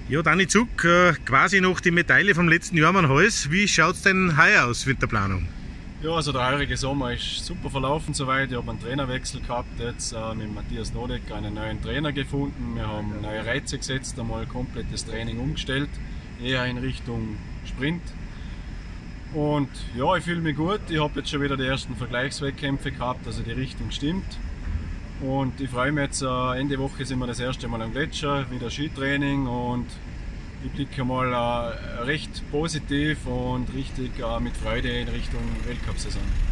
Ja, Dani Zuck, quasi noch die Medaille vom letzten Jahr am Hals. Wie schaut es denn heuer aus mit der Planung? Ja, also der heurige Sommer ist super verlaufen soweit. Ich habe einen Trainerwechsel gehabt, jetzt mit Matthias Nodeck einen neuen Trainer gefunden. Wir haben neue Reize gesetzt, einmal komplettes Training umgestellt, eher in Richtung Sprint. Und ja, ich fühle mich gut. Ich habe jetzt schon wieder die ersten Vergleichswettkämpfe gehabt, also die Richtung stimmt. Und ich freue mich jetzt, Ende Woche sind wir das erste Mal am Gletscher, wieder Skitraining, und ich blicke mal recht positiv und richtig mit Freude in Richtung Weltcup-Saison.